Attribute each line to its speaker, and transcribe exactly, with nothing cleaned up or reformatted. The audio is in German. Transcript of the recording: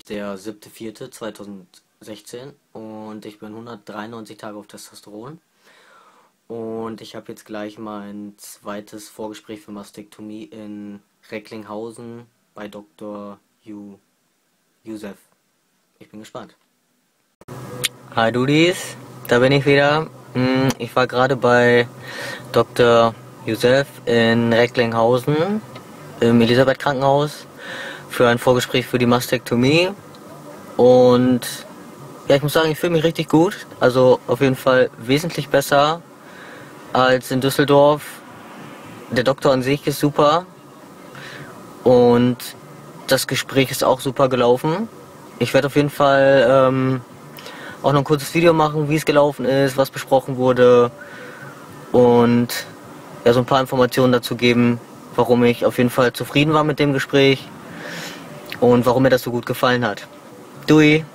Speaker 1: Der siebte vierte zweitausendsechzehn und ich bin hundertdreiundneunzig Tage auf Testosteron. Und ich habe jetzt gleich mein zweites Vorgespräch für Mastektomie in Recklinghausen bei Doktor Ju Youssef. Ich bin gespannt. Hi Dudis, da bin ich wieder. Ich war gerade bei Doktor Youssef in Recklinghausen im Elisabeth Krankenhaus für ein Vorgespräch für die Mastektomie. Und ja, ich muss sagen, ich fühle mich richtig gut. Also auf jeden Fall wesentlich besser als in Düsseldorf. Der Doktor an sich ist super und das Gespräch ist auch super gelaufen. Ich werde auf jeden Fall ähm, auch noch ein kurzes Video machen, wie es gelaufen ist, was besprochen wurde und ja, so ein paar Informationen dazu geben, warum ich auf jeden Fall zufrieden war mit dem Gespräch und warum mir das so gut gefallen hat. Dui!